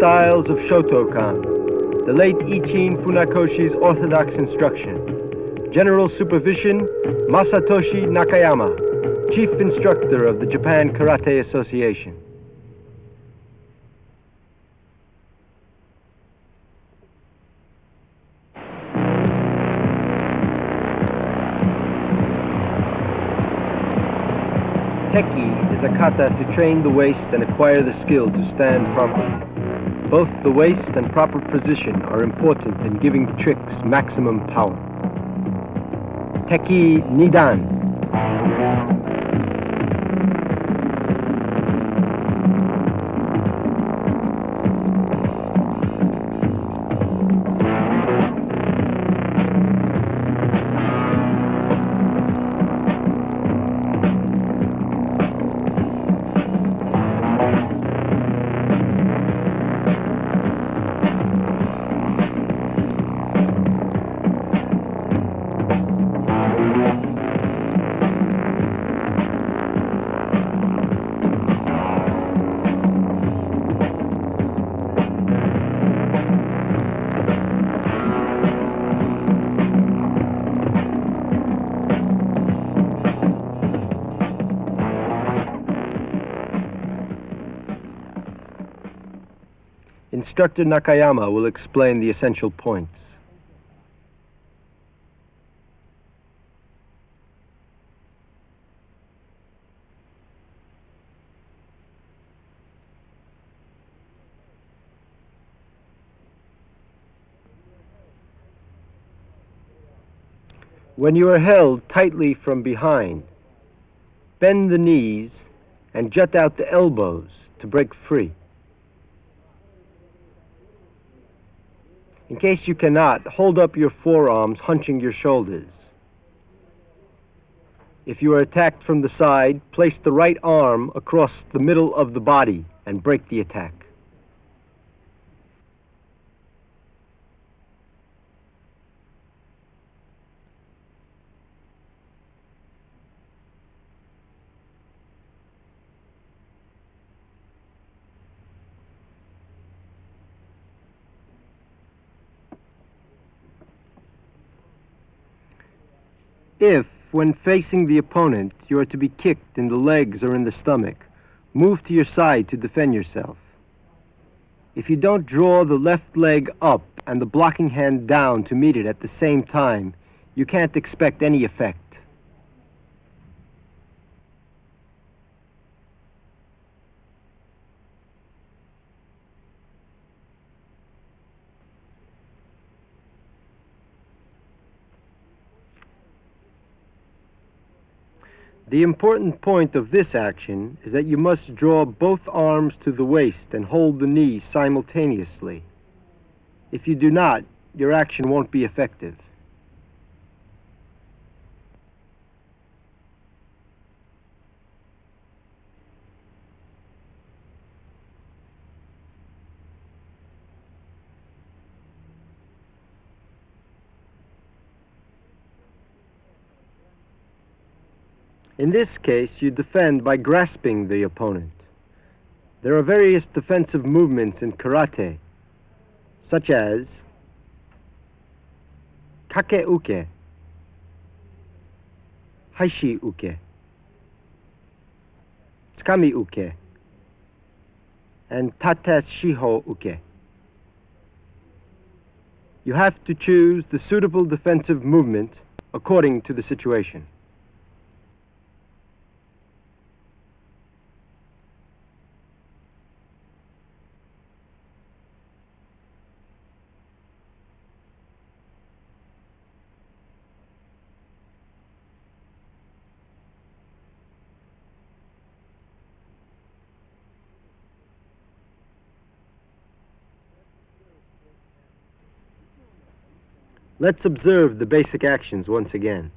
styles of Shotokan, the late Ichin Funakoshi's orthodox instruction. General supervision, Masatoshi Nakayama, chief instructor of the Japan Karate Association. Teki is a kata to train the waist and acquire the skill to stand properly. Both the waist and proper position are important in giving the tricks maximum power. Teki Nidan. Instructor Nakayama will explain the essential points. When you are held tightly from behind, bend the knees and jut out the elbows to break free. In case you cannot, hold up your forearms, hunching your shoulders. If you are attacked from the side, place the right arm across the middle of the body and break the attack. If, when facing the opponent, you are to be kicked in the legs or in the stomach, move to your side to defend yourself. If you don't draw the left leg up and the blocking hand down to meet it at the same time, you can't expect any effect. The important point of this action is that you must draw both arms to the waist and hold the knee simultaneously. If you do not, your action won't be effective. In this case, you defend by grasping the opponent. There are various defensive movements in karate, such as kake uke, haishi uke, tsukami uke, and tate shiho uke. You have to choose the suitable defensive movement according to the situation. Let's observe the basic actions once again.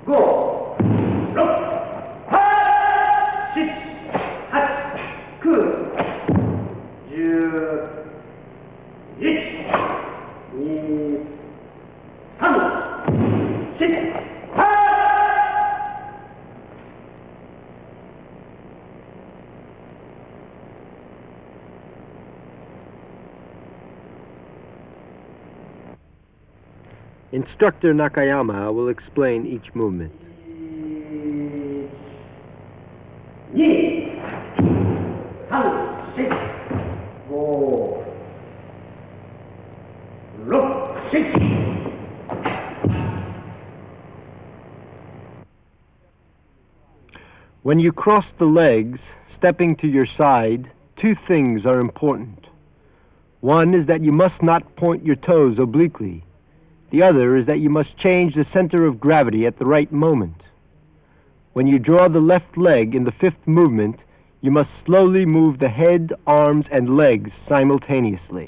5、6、8、7、8、9、10、1、2、3、4、8。Instructor Nakayama will explain each movement. 2、3、4、5、6、7。When you cross the legs, stepping to your side, two things are important. One is that you must not point your toes obliquely. The other is that you must change the center of gravity at the right moment. When you draw the left leg in the fifth movement, you must slowly move the head, arms, and legs simultaneously.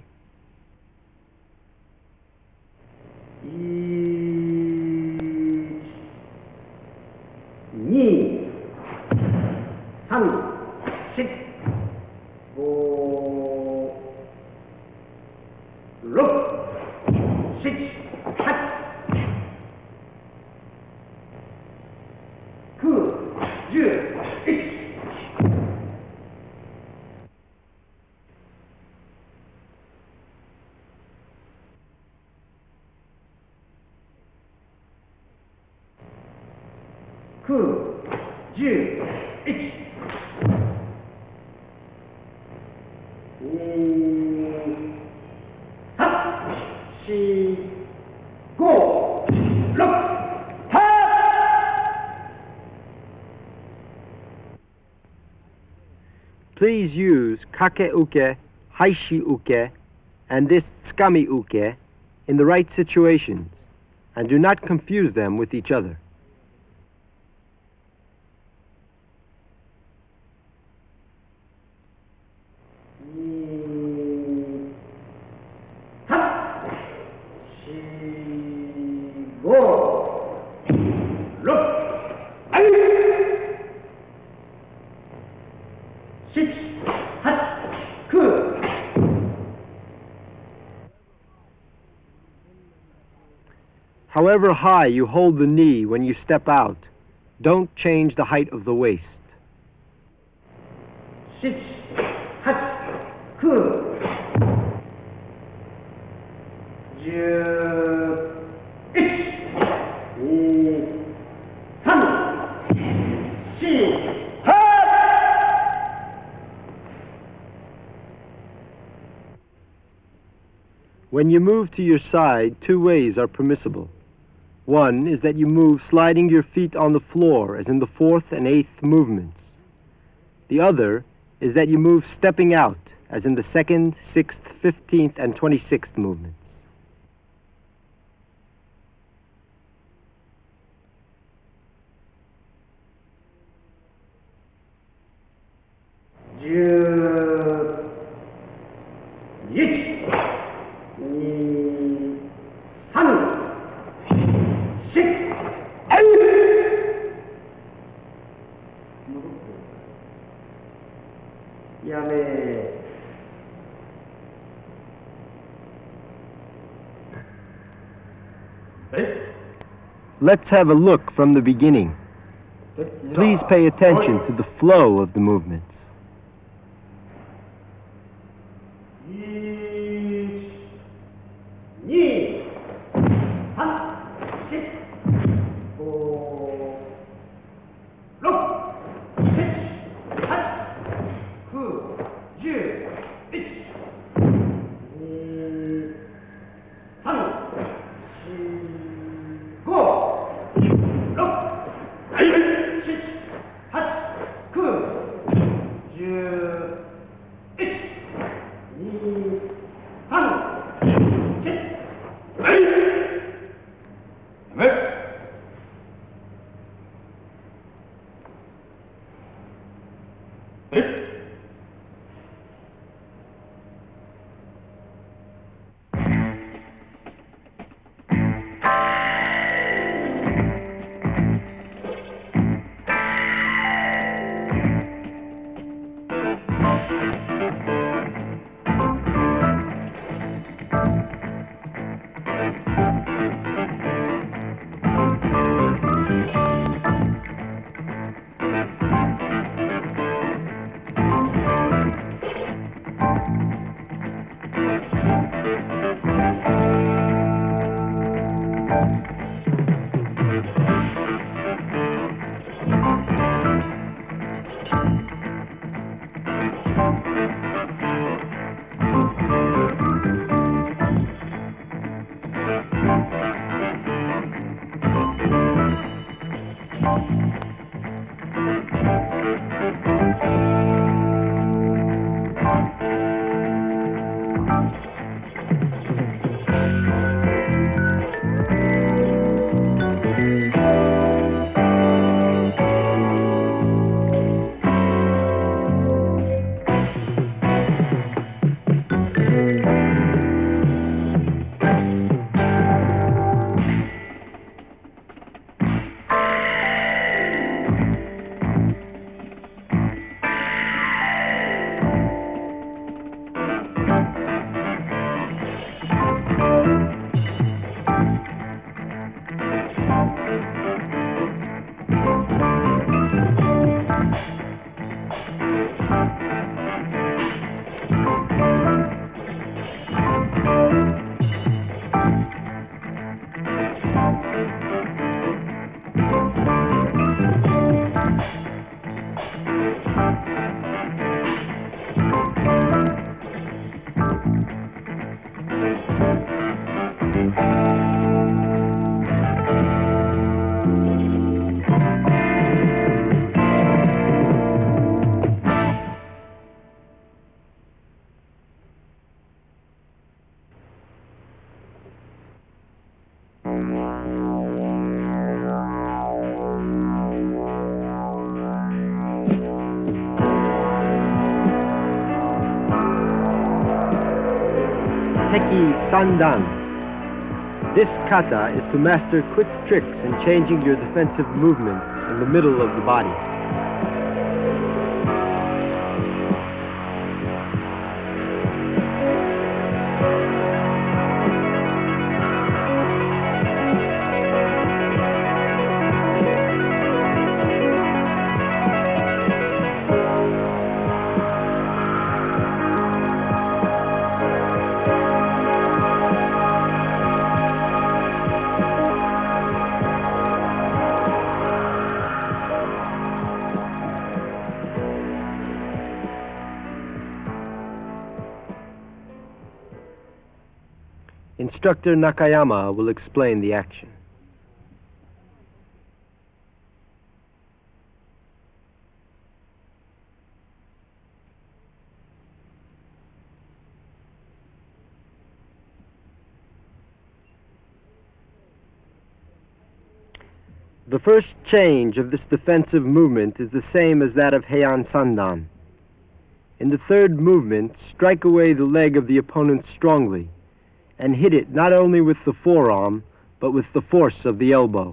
1、2、3、4、5、6、7、8、9、10、1。9、10、1。2、3、4、5、6、8。Please use kake-uke, haishi-uke, and this tsukami-uke in the right situations, and do not confuse them with each other. 2、3、4、5、6、7、8、9。However high you hold the knee when you step out, don't change the height of the waist. 7、8、9、10、1、2、3、4、8。When you move to your side, two ways are permissible. One is that you move sliding your feet on the floor, as in the fourth and eighth movements. The other is that you move stepping out, as in the second, sixth, 15th, and 26th movements. Let's have a look from the beginning. Please pay attention to the flow of the movements. 1、2、3、4、5、6、7、8、9、10、1、2、3、4、5、 Sandan. This kata is to master quick tricks in changing your defensive movements in the middle of the body. Instructor Nakayama will explain the action. The first change of this defensive movement is the same as that of Heian Sandan. In the third movement, strike away the leg of the opponent strongly and hit it not only with the forearm, but with the force of the elbow.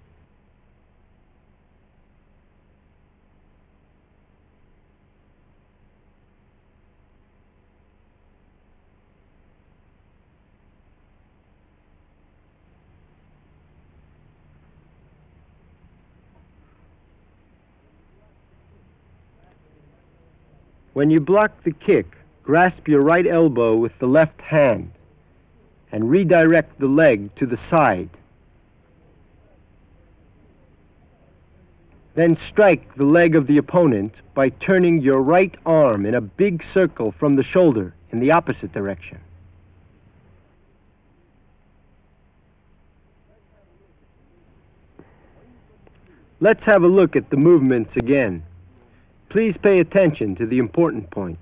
When you block the kick, grasp your right elbow with the left hand and redirect the leg to the side. Then strike the leg of the opponent by turning your right arm in a big circle from the shoulder in the opposite direction. Let's have a look at the movements again. Please pay attention to the important points.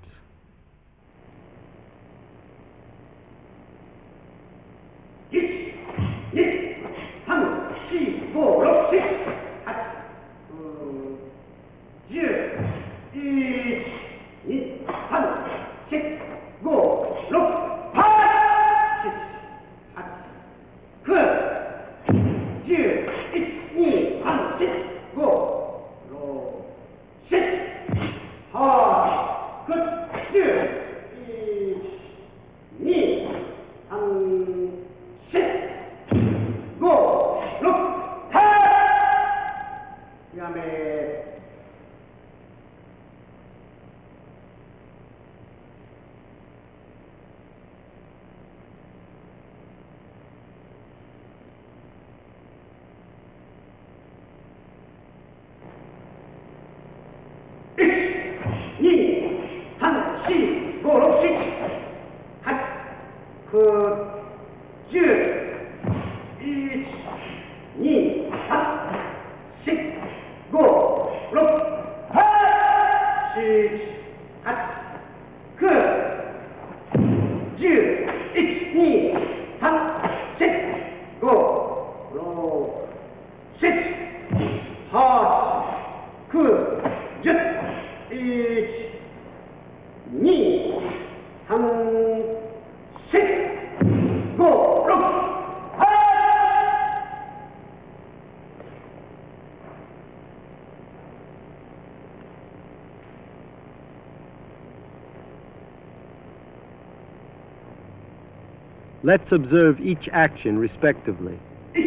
'Let's observe each action respectively.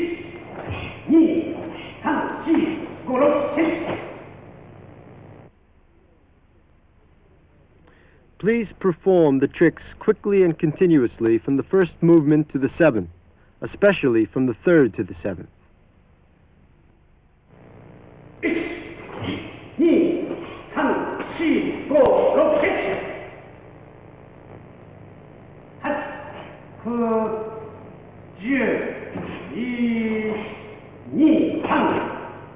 1、2、3、4、5、6、7。 Please perform the tricks quickly and continuously from the first movement to the seventh, especially from the third to the seventh. 1、2、3、4、5、6、7。 8、9、10、2、3。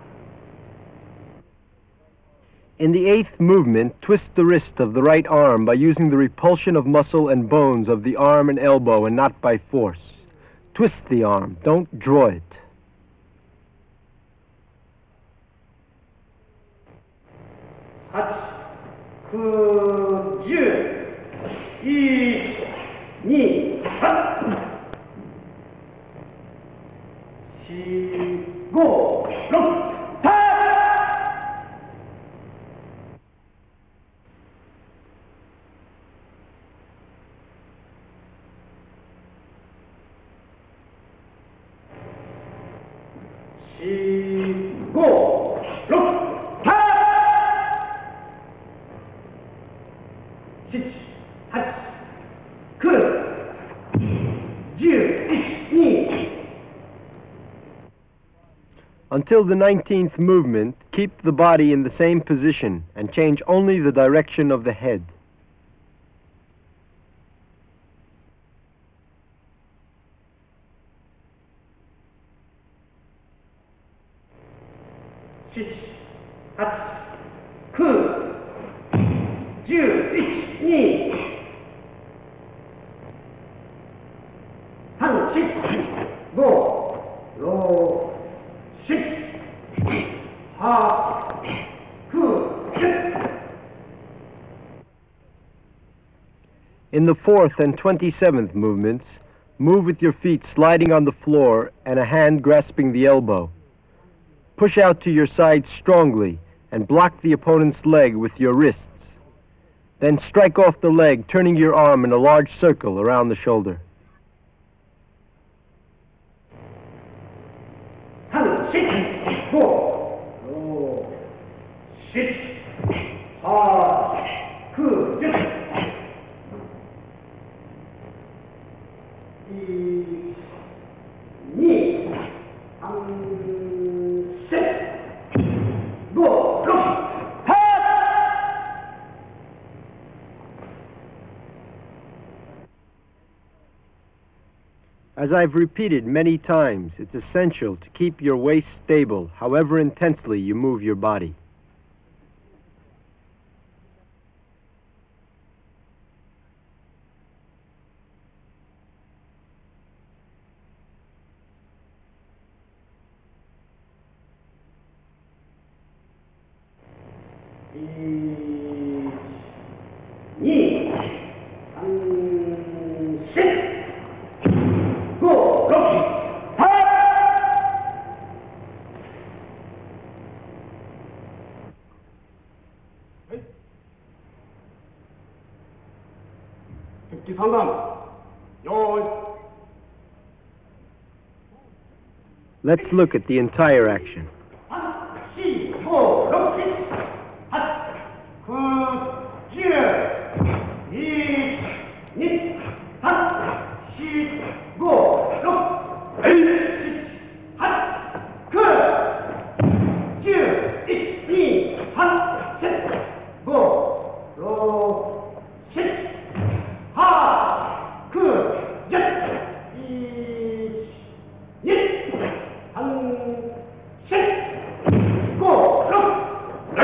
In the eighth movement, twist the wrist of the right arm by using the repulsion of muscle and bones of the arm and elbow and not by force. Twist the arm, don't draw it. 8、9、10、1、2、3。 Until the 19th movement, keep the body in the same position and change only the direction of the head. Six, 8, 9, 11, 2, 3, 4, 5, 6, 8, 9, 10. In the 4th and 27th movements, move with your feet sliding on the floor and a hand grasping the elbow. Push out to your side strongly and block the opponent's leg with your wrists. Then strike off the leg, turning your arm in a large circle around the shoulder. 3, 6, 4, 6, 8, 9, 10. 1, 2, 3, 4, 5, 6. As I've repeated many times, it's essential to keep your waist stable, however intensely you move your body. Let's look at the entire action. 4, 5, 6, 8, 9, 10, 1, 2, 3, 4, 5, 6, 7, 8, 9, 10.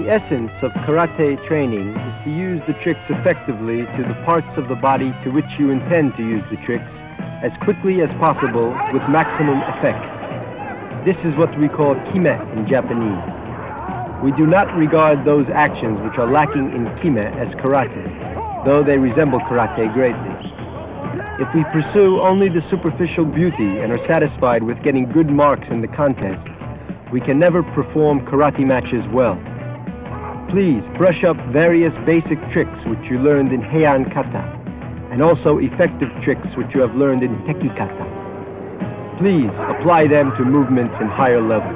The essence of karate training is to use the tricks effectively to the parts of the body to which you intend to use the tricks as quickly as possible with maximum effect. This is what we call kime in Japanese. We do not regard those actions which are lacking in kime as karate, though they resemble karate greatly. If we pursue only the superficial beauty and are satisfied with getting good marks in the contest, we can never perform karate matches well. Please brush up various basic tricks which you learned in Heian Kata, and also effective tricks which you have learned in Teki Kata. Please apply them to movements in higher levels.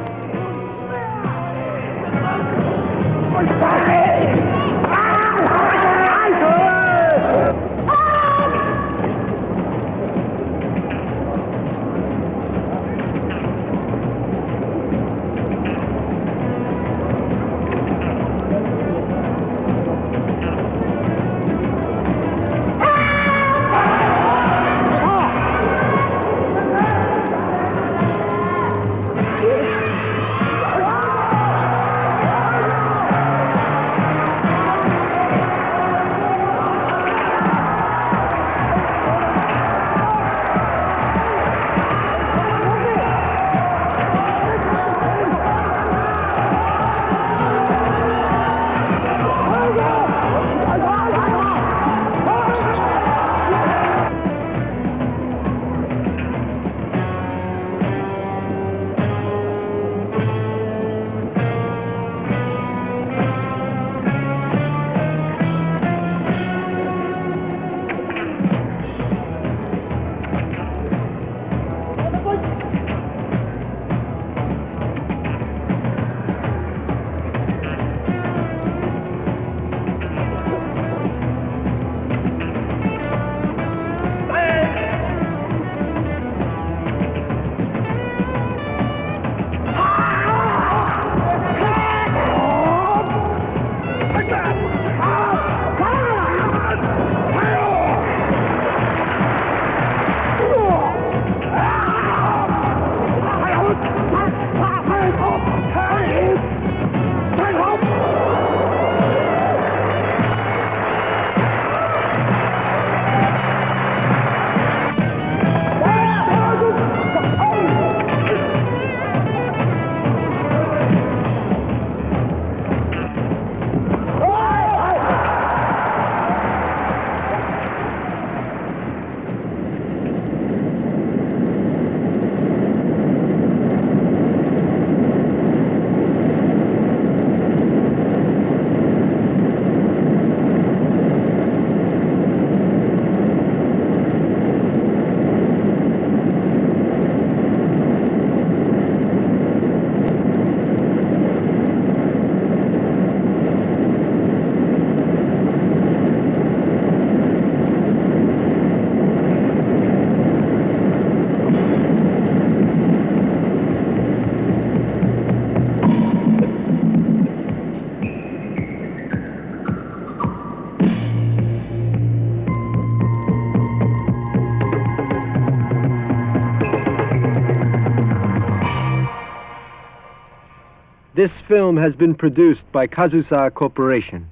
This film has been produced by Kazusa Corporation.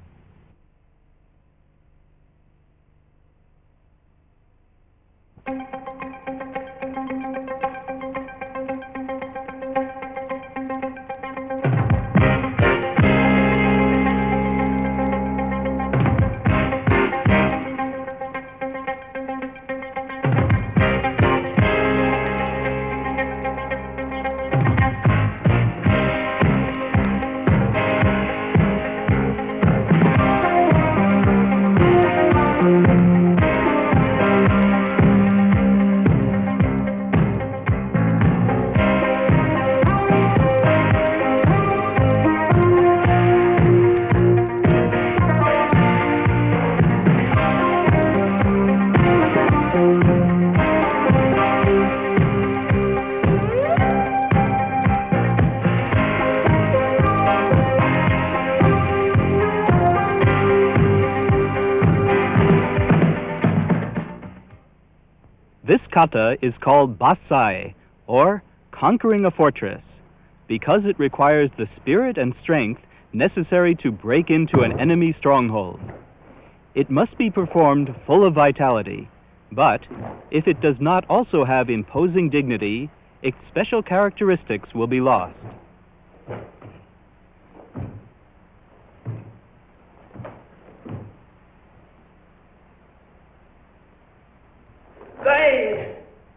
This kata is called Bassai, or conquering a fortress, because it requires the spirit and strength necessary to break into an enemy stronghold. It must be performed full of vitality, but if it does not also have imposing dignity, its special characteristics will be lost. Say!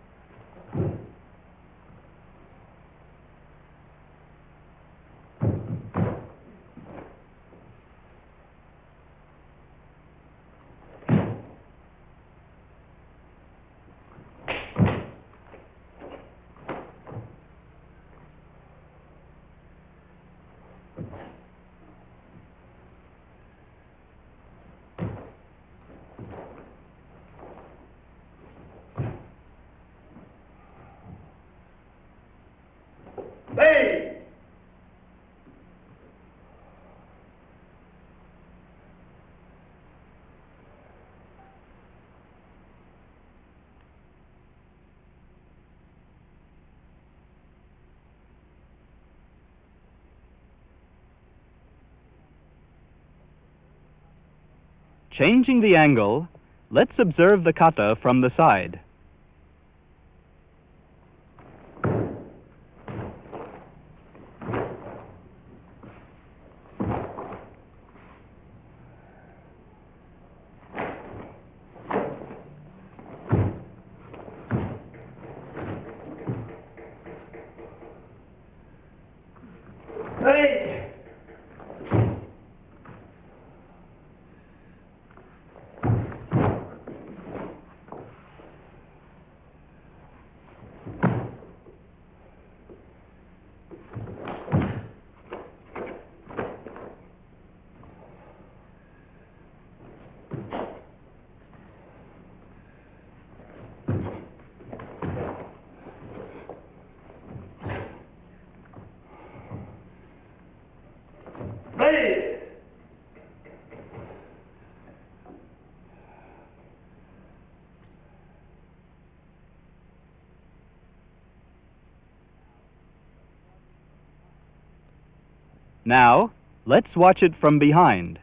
Hey! Changing the angle, let's observe the kata from the side. Hey! Hey! Now, let's watch it from behind.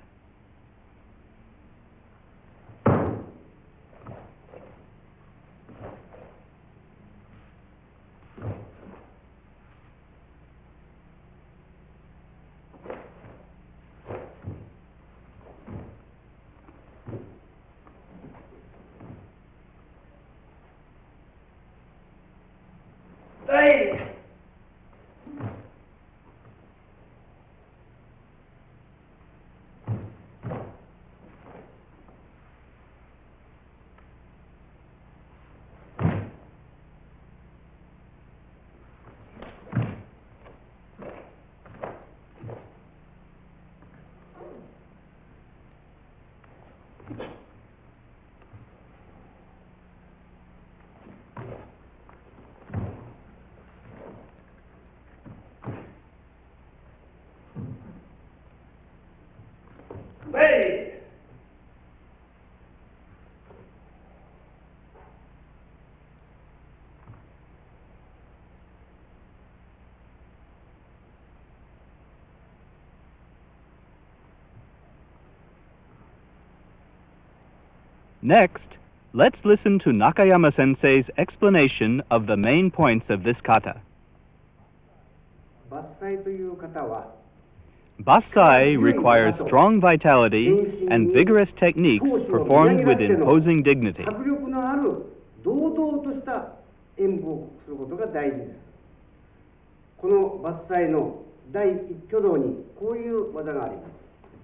Hey! Hey! Next, let's listen to Nakayama Sensei's explanation of the main points of this kata. 伐採という方は Bassai requires strong vitality and vigorous techniques performed with imposing dignity. 迫力のある堂々とした演舞をすることが大事です。この伐採の第一挙動にこういう技があります。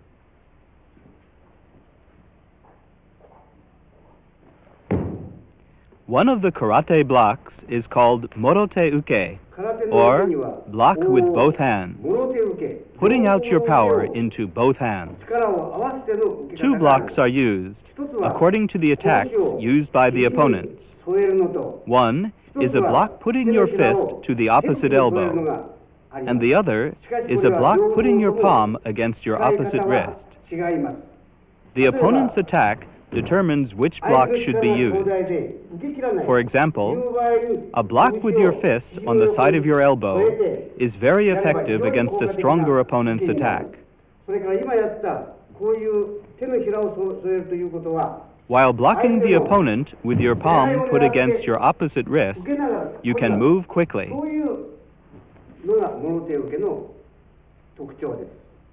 One of the karate blocks is called morote uke, or block with both hands, putting out your power into both hands. 力を合わせての受け Two 方がある blocks are used, according to the attacks used by the opponents. 添えるのと One is a block putting your fist to the opposite elbow, and the other is a block putting your palm against your opposite wrist. 違います。 The opponent's attack determines which block should be used. For example, a block with your fist on the side of your elbow is very effective against a stronger opponent's attack. それから今やったこういう手のひらを添えるということは、 While blocking the opponent with your palm put against your opposite wrist, 受けながら you can move quickly. そういうのが物手受けの特徴です。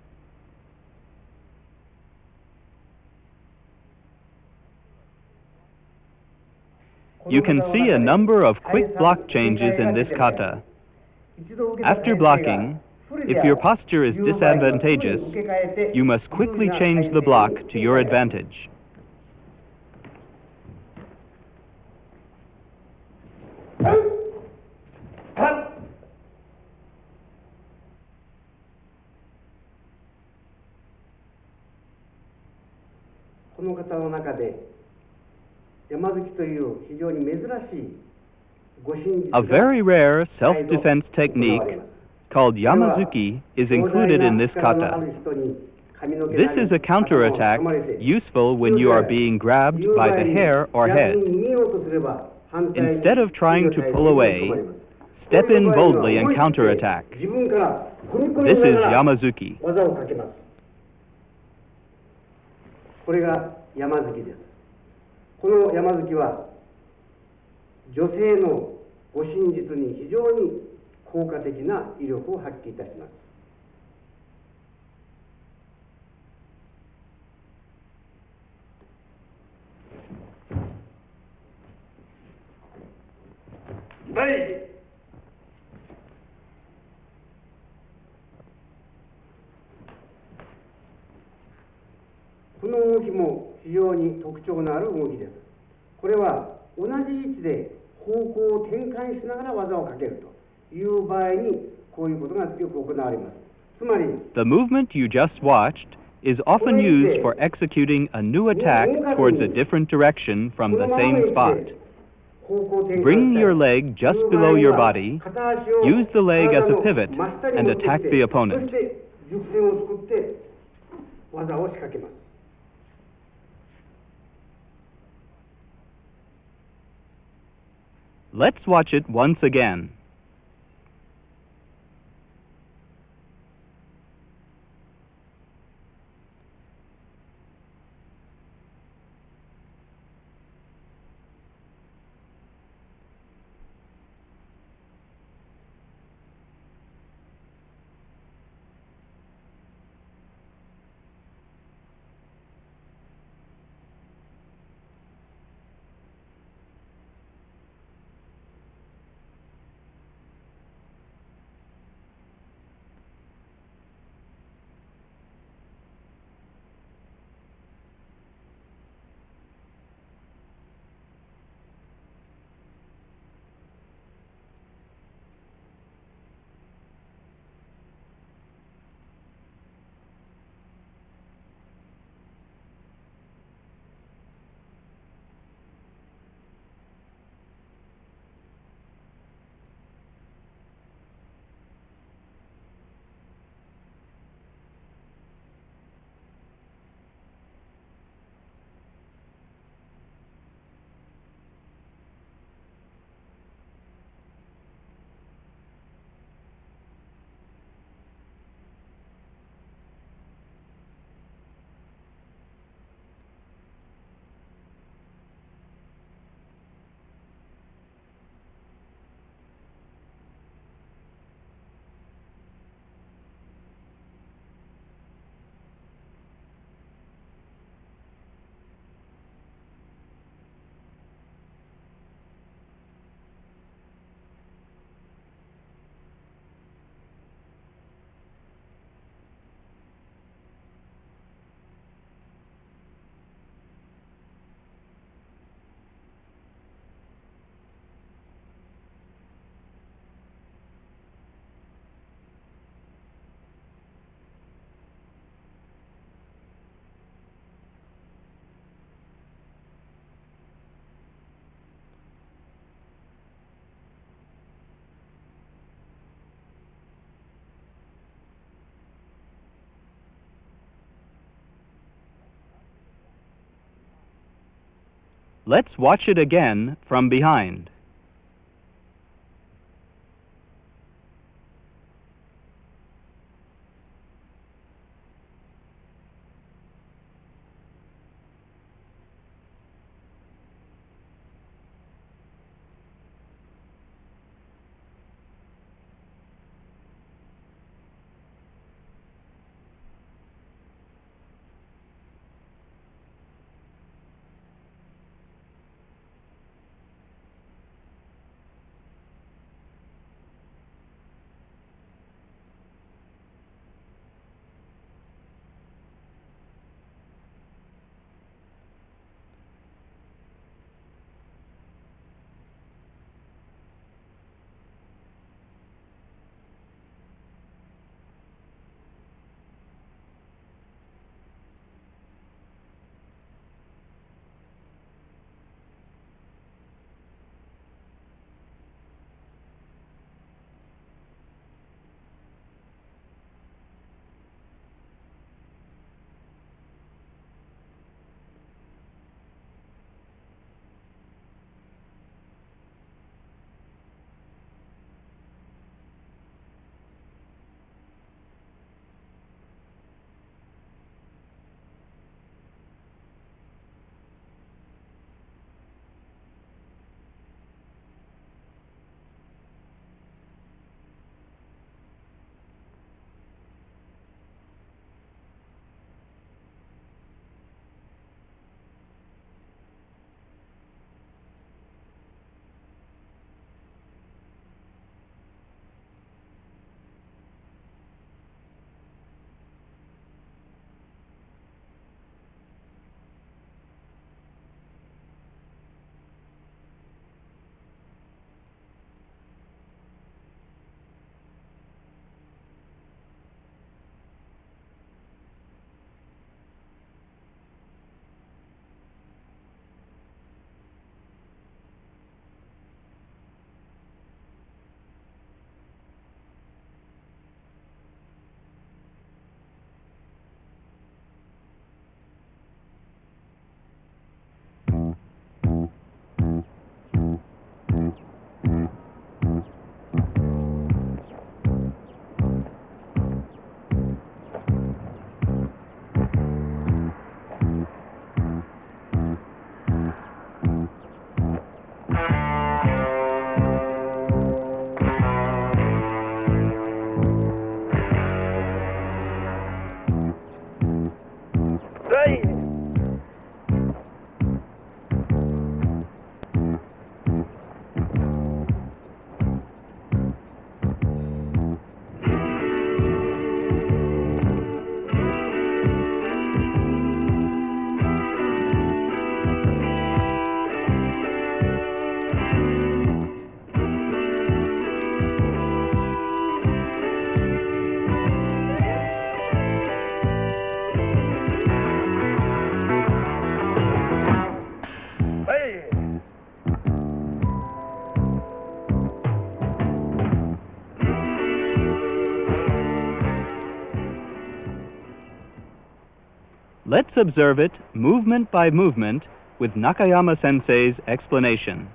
You can see a number of quick block changes in this kata. After blocking, if your posture is disadvantageous, you must quickly change the block to your advantage. この方の中で山月という非常に珍しい護身術 A が very rare self-defense technique called Yamazuki is included in this kata. This is a counterattack useful when you are being grabbed by the hair or head. Instead of trying to pull away, step in boldly and counterattack. This is Yamazuki. 技をかけます。これが山月です。この山月は女性の護身術に非常に効果的な威力を発揮いたします。はい。この動きも非常に特徴のある動きです。これは同じ位置で方向を転換しながら技をかけるという場合にこういうことがよく行われます。つまり The movement you just watched is often used for executing a new attack towards a different direction from the same spot. Bring your leg just below your body, use the leg as a pivot, and attack the opponent. そして軸線を作って技を仕掛けます。 Let's watch it once again. Let's watch it again from behind. Let's observe it movement by movement with Nakayama Sensei's explanation.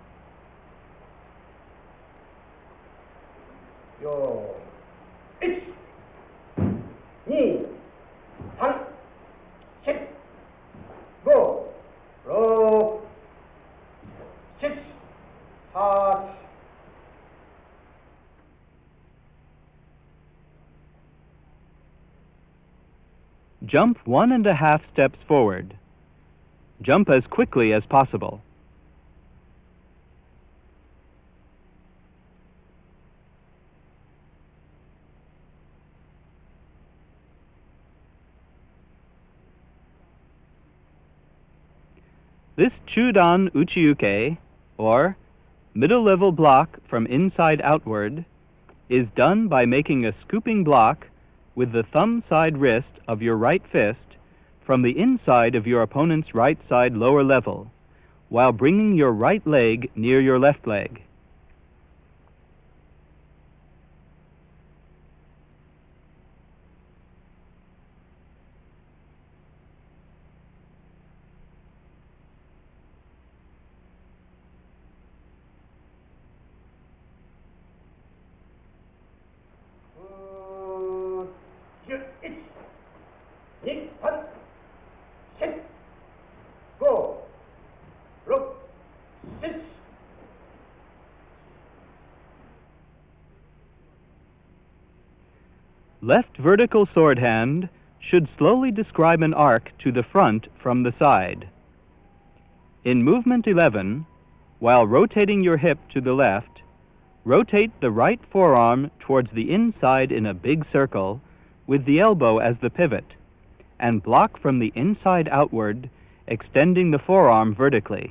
よーい、1、2、3、4、5、6、7、8、 Jump 1.5 steps forward. Jump as quickly as possible. This Chudan Uchiuke, or middle-level block from inside outward, is done by making a scooping block with the thumb side wrist of your right fist from the inside of your opponent's right side lower level, while bringing your right leg near your left leg. Left vertical sword hand should slowly describe an arc to the front from the side. In movement 11, while rotating your hip to the left, rotate the right forearm towards the inside in a big circle with the elbow as the pivot, and block from the inside outward, extending the forearm vertically.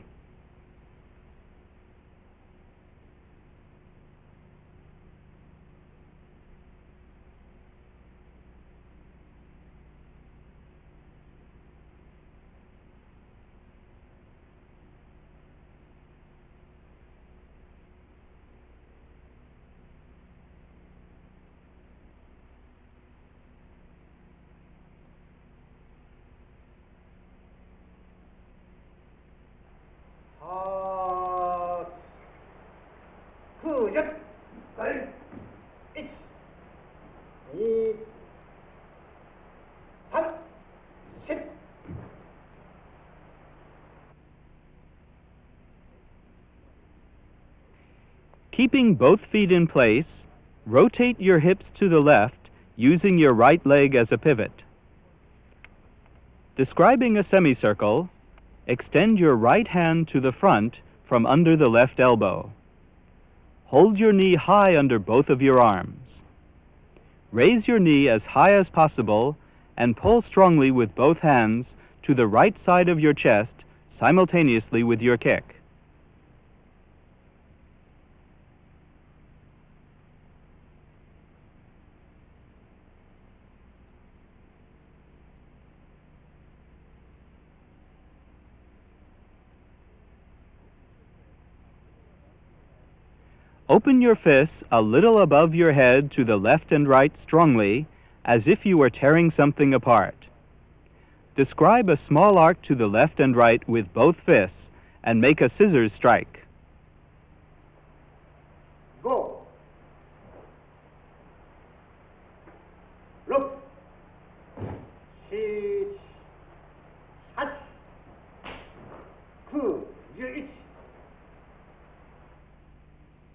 Keeping both feet in place, rotate your hips to the left using your right leg as a pivot. Describing a semicircle, extend your right hand to the front from under the left elbow. Hold your knee high under both of your arms. Raise your knee as high as possible and pull strongly with both hands to the right side of your chest simultaneously with your kick. Open your fists a little above your head to the left and right strongly, as if you were tearing something apart. Describe a small arc to the left and right with both fists, and make a scissors strike. Go. Look. 7、8、9、11。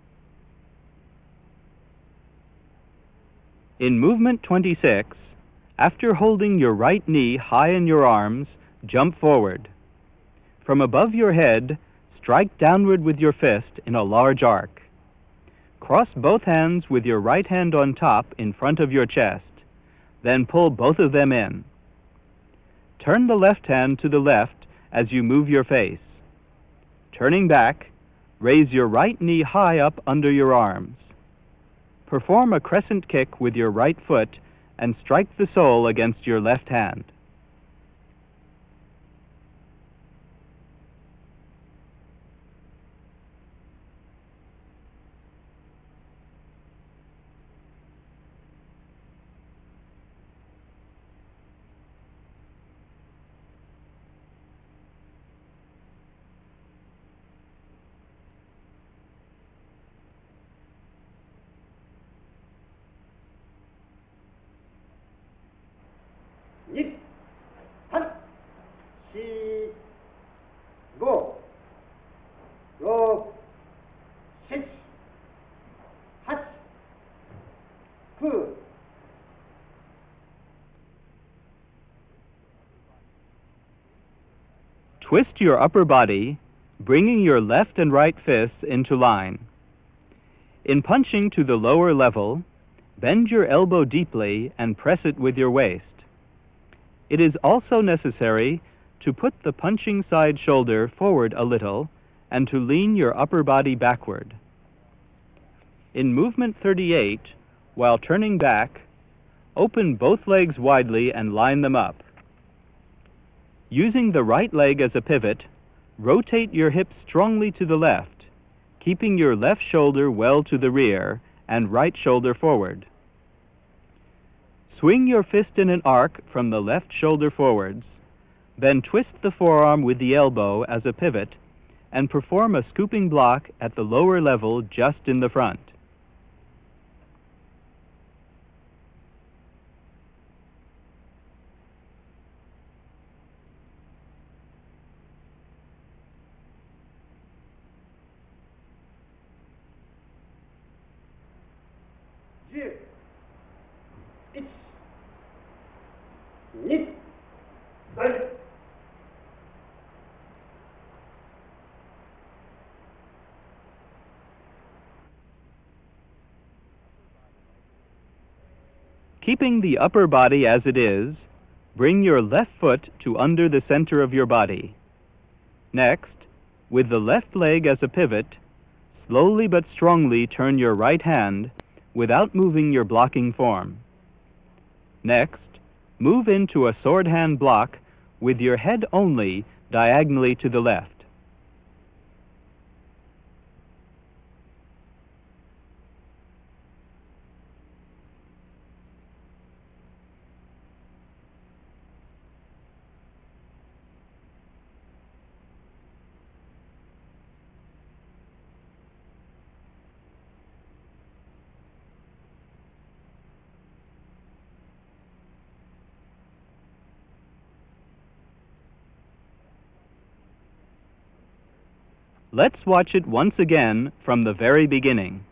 In movement 26, After holding your right knee high in your arms, jump forward. From above your head, strike downward with your fist in a large arc. Cross both hands with your right hand on top in front of your chest. Then pull both of them in. Turn the left hand to the left as you move your face. Turning back, raise your right knee high up under your arms. Perform a crescent kick with your right foot and strike the sole against your left hand. 일, 한, 시, 고, 육, 칠, 핫, 구. Twist your upper body, bringing your left and right fists into line. In punching to the lower level, bend your elbow deeply and press it with your waist. It is also necessary to put the punching side shoulder forward a little and to lean your upper body backward. In movement 38, while turning back, open both legs widely and line them up. Using the right leg as a pivot, rotate your hips strongly to the left, keeping your left shoulder well to the rear and right shoulder forward. Swing your fist in an arc from the left shoulder forwards, then twist the forearm with the elbow as a pivot and perform a scooping block at the lower level just in the front. 일, 일, 이, 열. Keeping the upper body as it is, bring your left foot to under the center of your body. Next, with the left leg as a pivot, slowly but strongly turn your right hand without moving your blocking form. Next, move into a sword hand block with your head only diagonally to the left. Let's watch it once again from the very beginning.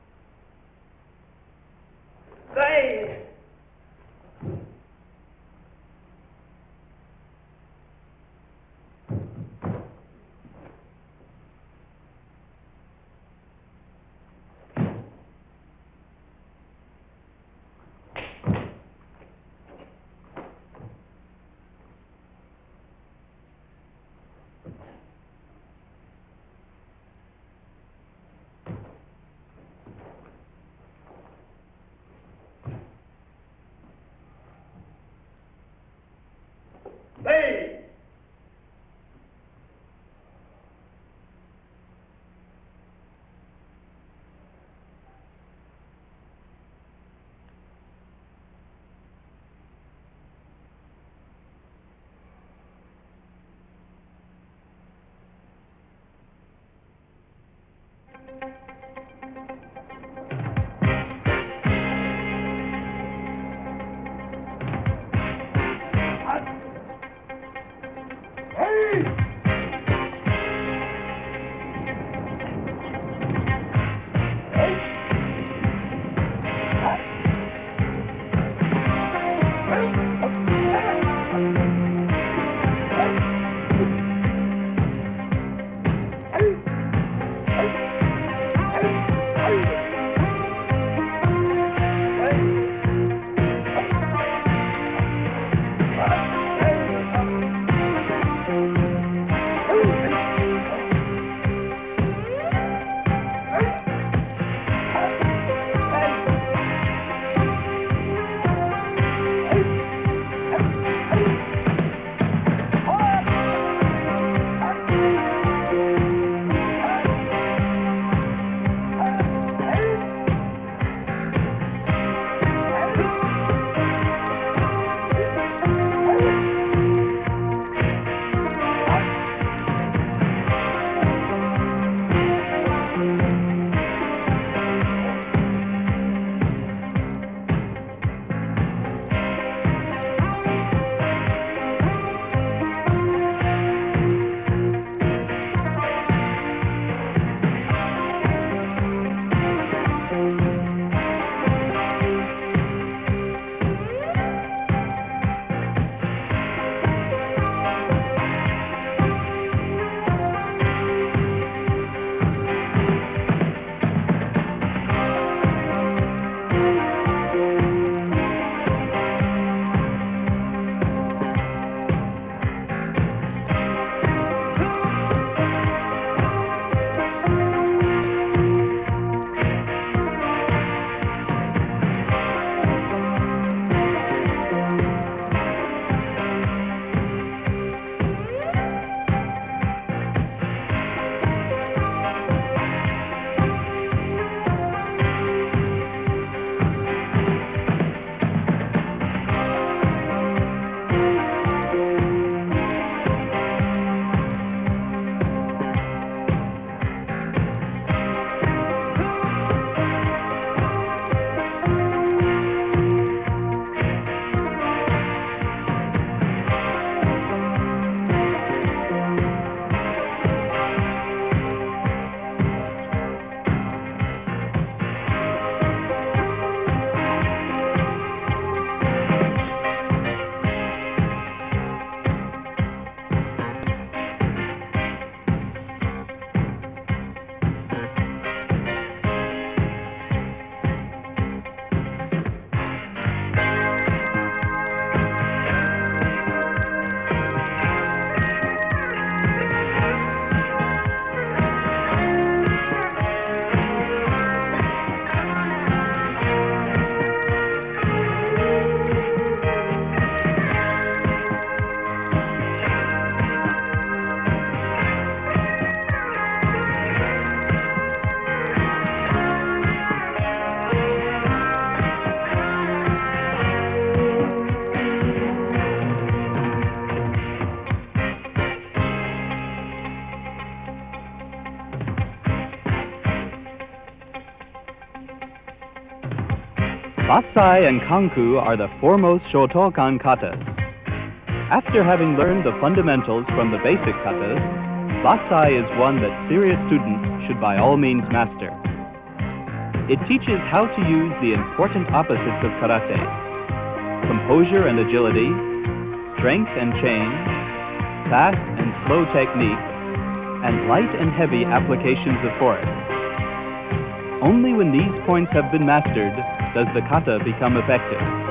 네. Basai and Kanku are the foremost Shotokan katas. After having learned the fundamentals from the basic katas, Basai is one that serious students should by all means master. It teaches how to use the important opposites of karate: composure and agility, strength and change, fast and slow technique, and light and heavy applications of force. Only when these points have been mastered does the kata become effective.